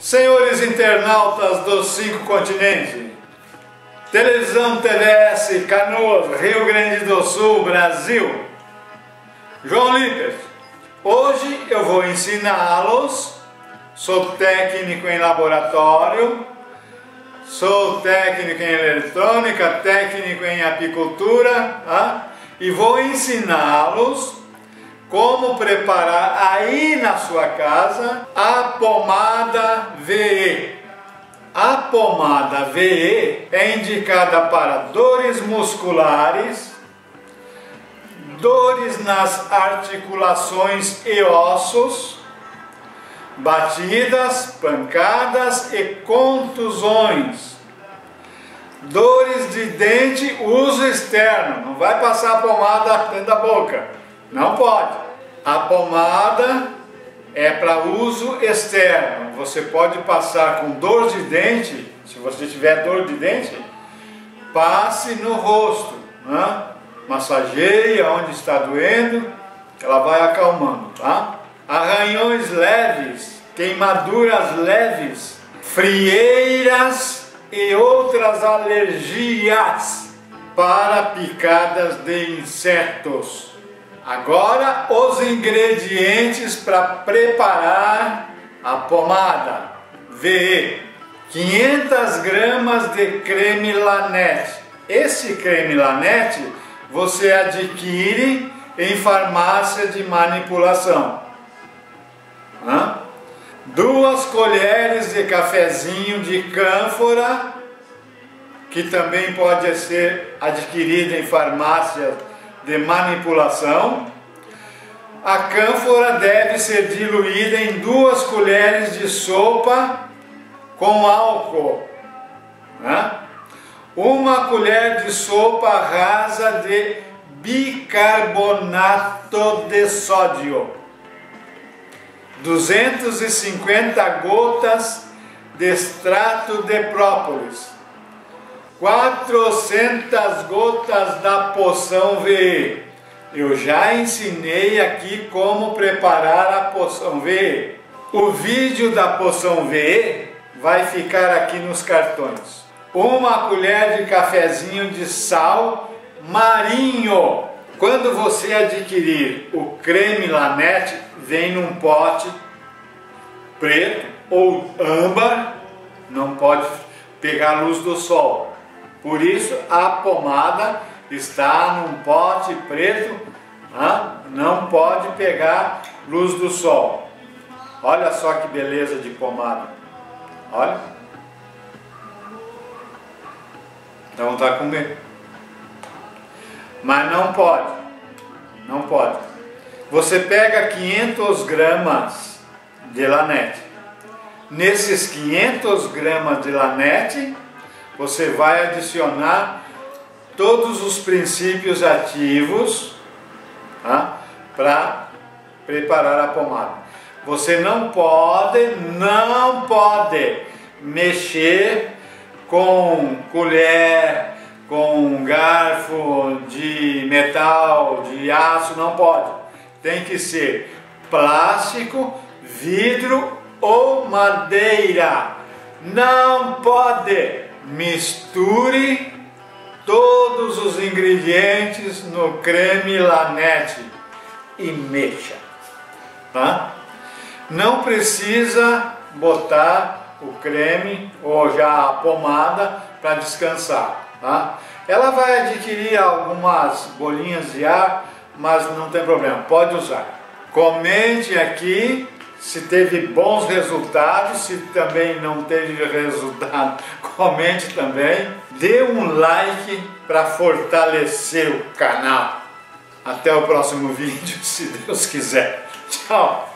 Senhores internautas dos 5 continentes, televisão TVS, Canoas, Rio Grande do Sul, Brasil, João Lippert, hoje eu vou ensiná-los. Sou técnico em laboratório, sou técnico em eletrônica, técnico em apicultura, e vou ensiná-los como preparar aí na sua casa a pomada VE. A pomada VE é indicada para dores musculares, dores nas articulações e ossos, batidas, pancadas e contusões, dores de dente, uso externo. Não vai passar a pomada dentro da boca, não pode. A pomada é para uso externo. Você pode passar com dor de dente. Se você tiver dor de dente, passe no rosto, massageie onde está doendo, ela vai acalmando, tá? Arranhões leves, queimaduras leves, frieiras e outras alergias para picadas de insetos. Agora os ingredientes para preparar a pomada VE. 500 gramas de creme Lanetti. Esse creme Lanetti você adquire em farmácia de manipulação. 2 colheres de cafezinho de cânfora, que também pode ser adquirido em farmácias de manipulação. A cânfora deve ser diluída em 2 colheres de sopa com álcool. 1 colher de sopa rasa de bicarbonato de sódio. 250 gotas de extrato de própolis. 400 gotas da poção VE. Eu já ensinei aqui como preparar a poção VE. O vídeo da poção VE vai ficar aqui nos cartões. 1 colher de cafezinho de sal marinho. Quando você adquirir o creme Lanetti, vem num pote preto ou âmbar, não pode pegar a luz do sol. Por isso a pomada está num pote preto, não pode pegar luz do sol. Olha só que beleza de pomada. Olha. Dá vontade de comer. Mas não pode. Não pode. Você pega 500 gramas de Lanetti. Nesses 500 gramas de Lanetti, você vai adicionar todos os princípios ativos para preparar a pomada. Você não pode mexer com colher, com garfo de metal, de aço, não pode. Tem que ser plástico, vidro ou madeira. Não pode. Misture todos os ingredientes no creme Lanetti e mexa. Não precisa botar o creme ou já a pomada para descansar. Ela vai adquirir algumas bolinhas de ar, mas não tem problema, pode usar. Comente aqui se teve bons resultados, se também não teve resultado, comente também. Dê um like para fortalecer o canal. Até o próximo vídeo, se Deus quiser. Tchau!